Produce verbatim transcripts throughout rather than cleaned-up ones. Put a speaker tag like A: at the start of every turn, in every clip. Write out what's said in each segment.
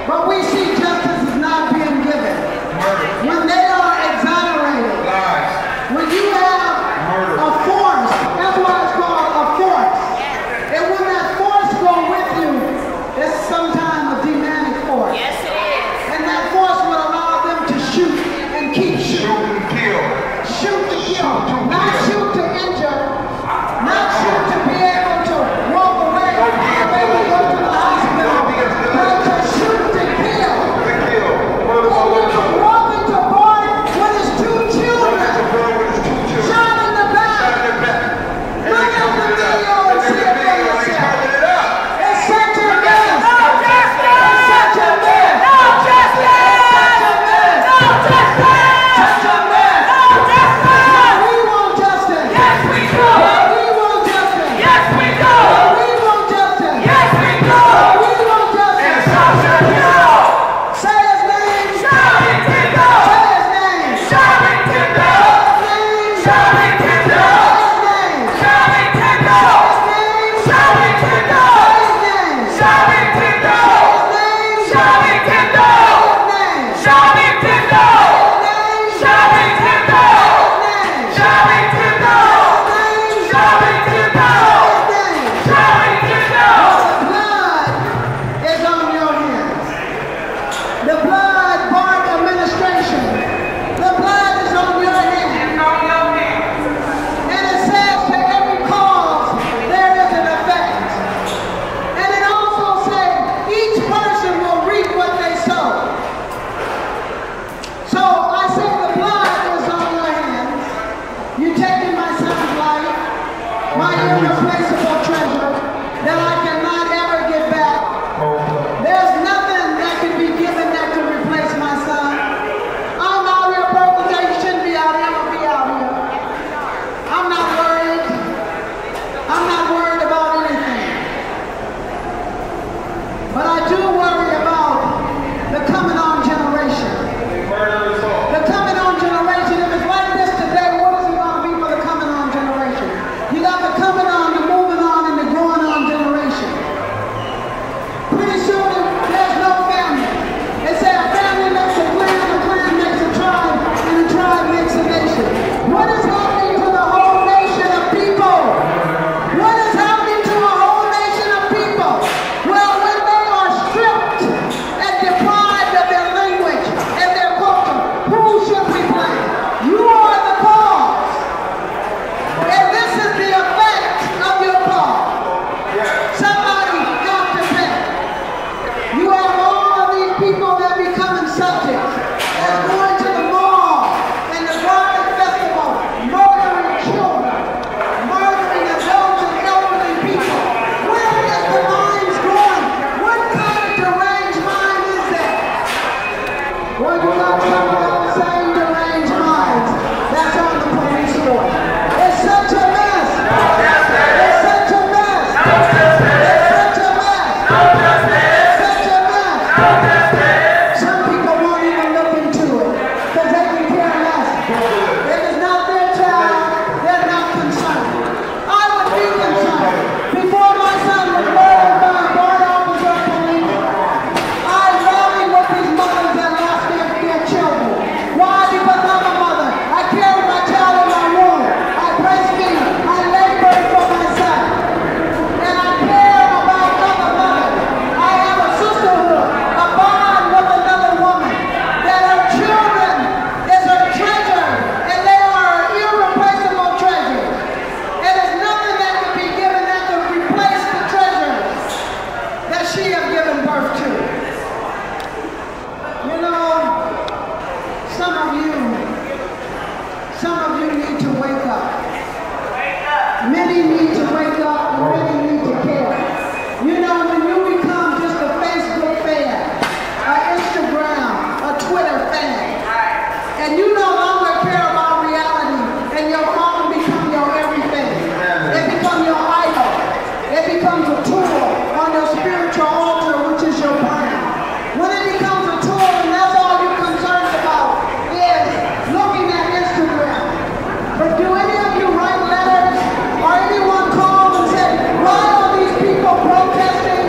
A: But we see justice is not being given. When they are exonerated, when you have a force, that's why it's called a force. And when that force goes with you, it's sometimes a demonic force.
B: Yes, it is.
A: And that force will allow them to shoot and keep shooting.
C: Shoot and kill.
A: Shoot to kill. Not shoot to injure. Not shoot to be able to walk away or maybe go to the hospital. But to shoot to kill.
C: To kill.
A: And you can walk into a boy with his two children. Shot in the back. Look at the video and see it for yourself. It's such a mess. It's such a mess.
B: No justice!
A: Such a mess.
B: No justice!
A: Such a mess.
B: No justice!
A: We want justice.
B: Yes, we do!
A: We want justice.
B: Yes, we do!
A: We want justice.
B: Yes, we do!
A: We want justice. Say his name.
B: Shout it to go!
A: Say his name.
B: Shout it to go!
A: Name.
B: Shout it to go!
A: His name.
B: Shout it to go!
A: Name.
B: Shout it to go!
A: His name.
B: Shout it to go!
A: Name.
B: Shout it to go!
A: Name.
B: Shout it to go!
A: Name.
B: Shout it to go!
A: Name.
B: Shout it to go!
A: Name.
B: Shout it to go!
A: Name.
B: Shout it to go!
A: Blood is on your hands. The blood bar administration. The blood is on your hands. And it says to every cause there is an effect. And it also says each person will reap what they sow. So I say the blood is on your hands. You taking my son's life, my irreplaceable treasure that I cannot ever get back. There's nothing that can be given that can replace my son. I'm out here, purple day, you shouldn't be out here, I'm gonna be out here. I'm not worried. I'm not worried about anything. But I do worry about the coming on generation. The coming on generation, if it's like this today, what is it going to be for the coming on generation? You got the coming on, the moving on, and the growing on generation. Pretty soon, there's no family. They say a family makes a clan, a clan makes a tribe, and a tribe makes a nation. What is happening to the whole nation of people? What is happening to a whole nation of people? Well, when they are stripped and deprived of their language and their culture, who should we blame? You are the cause. And this is the effect of your cause. Somebody has to pay. You have all of these people that becoming subjects that's going to the mall and the garden festival, murdering children, murdering adults and elderly people. Where is the minds going? What kind of deranged mind is that? Well, you got some of those same deranged minds that's on the police force. It's such a mess. It's such a mess. It's such a mess. It's such a mess. Some people won't even look into it because they can care less. If it's not their child, they're not concerned. I would be concerned. Before my son was murdered by a guard officer of police, I rallied with these mothers that lost their, their children. Why? Because I'm a mother. I carry my child in my womb. I breastfeed. I labor for my son. And I care about other mothers. I have a sisterhood, a bond with another woman, that her children is her treasure, and they are her irreplaceable treasure. And there's nothing that can be given that can replace the treasure that she has given birth to. You know, some of you, some of you need to wake up. Many need to wake up, and many need to care. You know, when you become just a Facebook fan, an Instagram, a Twitter fan, and you no longer care about reality, and your phone becomes your everything. It becomes your idol. It becomes a tool on your spiritual altar, which is your brain. When it becomes a tool and that's all you're concerned about is looking at Instagram. But do any of you write letters or anyone call and say, why are these people protesting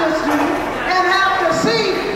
A: practice you and have to see